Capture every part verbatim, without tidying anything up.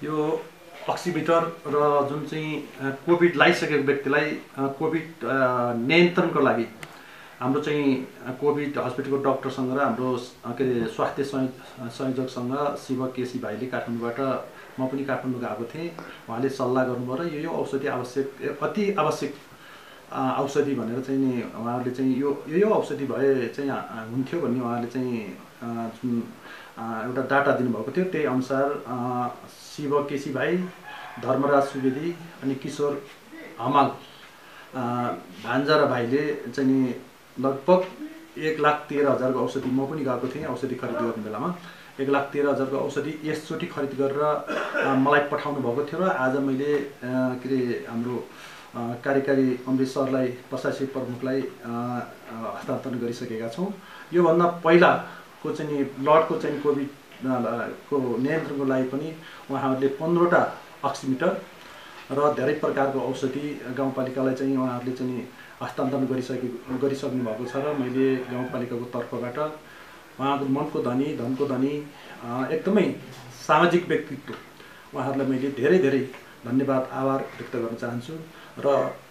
यो अक्सिमिटर र जुन चाहिँ कोभिड लागिसकेको व्यक्तिलाई कोभिड नियन्त्रणको लागि हाम्रो चाहिँ कोभिड हस्पिटलको डाक्टरसँग र हाम्रो के अरे स्वास्थ्य संयोजकसँग शिव केसी भाइले काठमाडौँबाट म पनि काठमाडौँ गएको थिएँ। उहाँले सल्लाह गर्नुभयो र यो यो औषधि आवश्यक अति आवश्यक औषधि भनेर चाहिँ नि उहाँहरूले चाहिँ यो यो औषधि भए चाहिँ हुन्थ्यो भन्ने उहाँहरूले चाहिँ जुन एउटा डाटा दिनुभएको थियो त्यही अनुसार शिव केसी भाइ, धर्मराज सुवेदी अनि किशोर हमाल भान्जा र भाइले चाहिँ नि लगभग एक लाख तेह्र हजारको औषधि म पनि गएको थिएँ औषधि खरिद गर्ने बेलामा एक लाख तेह्र हजारको औषधि यसचोटि खरिद गरेर मलाई पठाउनु भएको थियो र आज मैले के अरे हाम्रो कार्यकारी अमृत सरलाई प्रशासनिक प्रमुखलाई हस्तान्तरण गरिसकेका छौँ। योभन्दा पहिलाको चाहिँ ब्लडको चाहिँ कोभिड को नियन्त्रणको लागि पनि उहाँहरूले पन्ध्रवटा अक्सिमिटर र धेरै प्रकारको औषधि गाउँपालिकालाई चाहिँ उहाँहरूले चाहिँ हस्तान्तरण गरिसके गरिसक्नु भएको छ र मैले गाउँपालिकाको तर्फबाट उहाँको मनको धनी धनको धनी एकदमै सामाजिक व्यक्तित्व उहाँहरूलाई मैले धेरै धेरै धन्यवाद आभार व्यक्त गर्न चाहन्छु र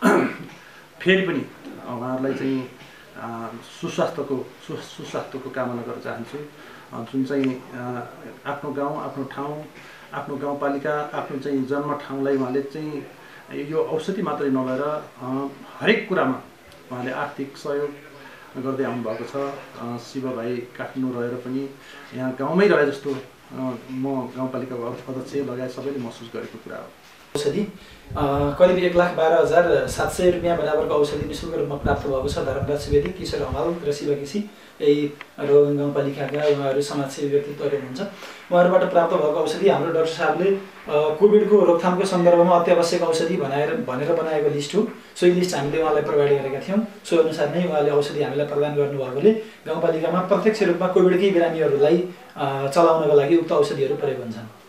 फेरि पनि उहाँहरूलाई चाहिँ सुस्वास्थ्यको सुस्वास्थ्यको कामना गर्न चाहन्छु। जुन चाहिँ आफ्नो गाउँ आफ्नो ठाउँ आफ्नो गाउँपालिका आफ्नो चाहिँ जन्म ठाउँलाई उहाँले चाहिँ यो औषधि मात्रै नभएर हरेक कुरामा उहाँले आर्थिक सहयोग गर्दै आउनुभएको छ। शिव भाइ काठमाडौँ रहेर पनि यहाँ गाउँमै रहे जस्तो म गाउँपालिकाको अध्यक्ष लगायत सबैले महसुस गरेको कुरा हो। औषधि करिब एक लाख बाह्र हजार सात सय रुपियाँ बराबरको औषधि निःशुल्क रूपमा प्राप्त भएको छ। धर्मराज सुवेदी, किशोर हमाल र शिव केसी यही रोगन गाउँपालिकाका उहाँहरू समाजसेवी व्यक्तित्वहरू हुनुहुन्छ। उहाँहरूबाट प्राप्त भएको औषधि हाम्रो डाक्टर साहबले कोभिडको रोकथामको सन्दर्भमा अत्यावश्यक औषधि बनाएर भनेर बनाएको लिस्ट हो। सोही लिस्ट हामीले उहाँलाई प्रोभाइड गरेका थियौँ। सो अनुसार नै उहाँले औषधि हामीलाई प्रदान गर्नुभएकोले गाउँपालिकामा प्रत्यक्ष रूपमा कोभिडकै बिरामीहरूलाई चलाउनको लागि उक्त औषधिहरू प्रयोग हुन्छन्।